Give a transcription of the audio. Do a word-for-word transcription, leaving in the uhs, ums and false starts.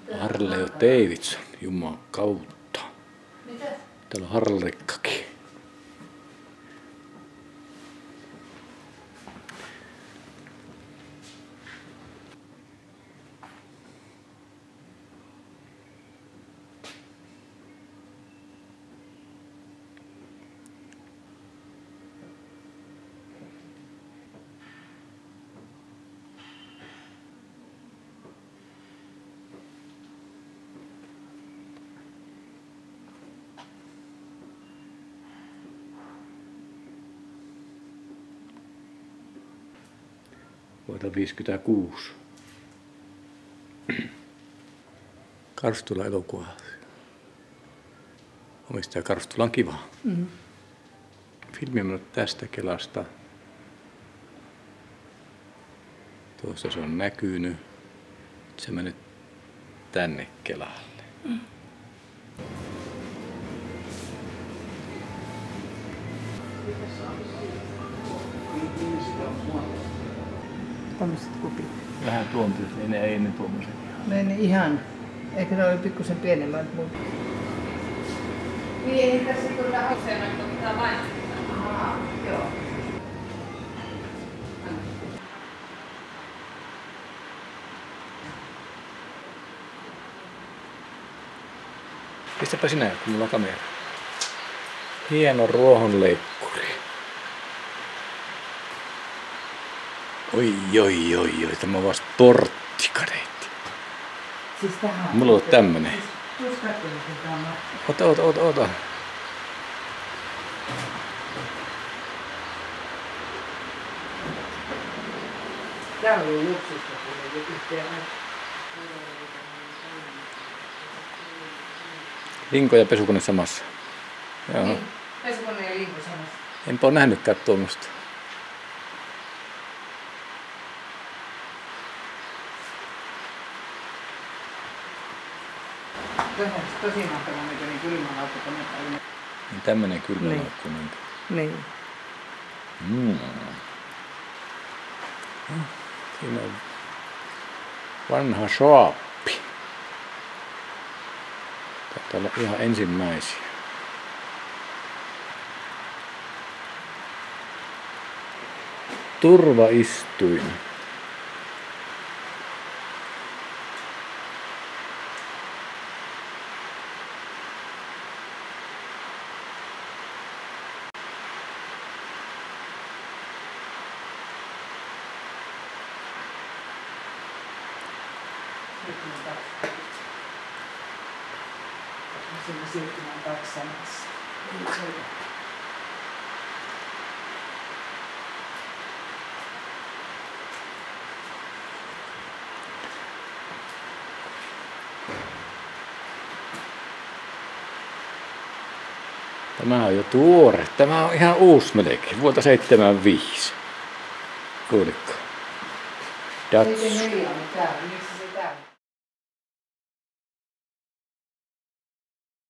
Harley Davidson, juman kautta. Mitä? Täällä on Harlekkakin. Vuotta viisikymmentäkuusi. Karstula elokuva. Omistaja Karstula on kiva. Mm-hmm. Filmi on mennyt tästä kelasta. Tuossa se on näkynyt. Se on mennyt tänne kelalle. Mm. Tämmöiset kupit. Vähän tuompiot, niin ne ei ne tuommoiset. No ei ne ihan. Ehkä ne oli pikkusen pienemmät, mutta... Niin ei tässä tulla useammat, kun pitää vain. Aha, joo. Pistäpä sinä, kun mulla on kamera. Hieno ruohonleikkuri. Oi, oi, oi, oi, tämä on vaan sporttikadeetti. Siis tähän... Mulla on tämmönen. Siis tuossa katsotaan tämä. Ota, ota, ota, ota. Täällä on luksusta kuitenkin yhteen. Linko ja pesukone samassa. Joo. Niin, pesukone ja linko samassa. Enpä ole nähnytkään tuommoista. Tuossa on tosi mahtavan näköinen kylmälaukku. Niin tämmönen kylmälaukku. Niin. Niin. Mm. Siinä on vanha saappi. Taitaa olla ihan ensimmäisiä. Turvaistuin. Siinä siirtymään kaksi samassa. Tämä on jo tuore. Tämä on ihan uusi melkein. Vuotta seitsemänkymmentäviisi. Kuuliko? Datsun. seitsemänkymmentäneljä on täällä. Miksi se täällä?